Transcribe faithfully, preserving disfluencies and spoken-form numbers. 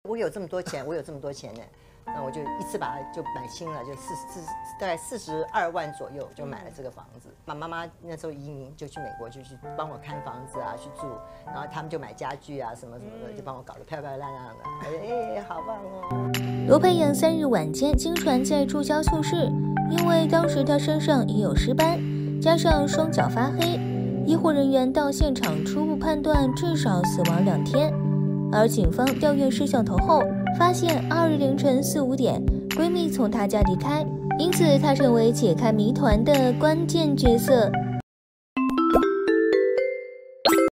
我有这么多钱，我有这么多钱呢，那我就一次把它就买清了，就四四大概四十二万左右就买了这个房子。妈妈妈那时候移民就去美国，就去帮我看房子啊，去住，然后他们就买家具啊什么什么的，就帮我搞得漂漂亮亮的。哎哎，好棒哦！ 罗培阳三日晚间经传在住家猝逝，因为当时他身上已有尸斑，加上双脚发黑，医护人员到现场初步判断至少死亡两天。而警方调阅摄像头后，发现二日凌晨四五点，闺蜜从她家离开，因此她成为解开谜团的关键角色。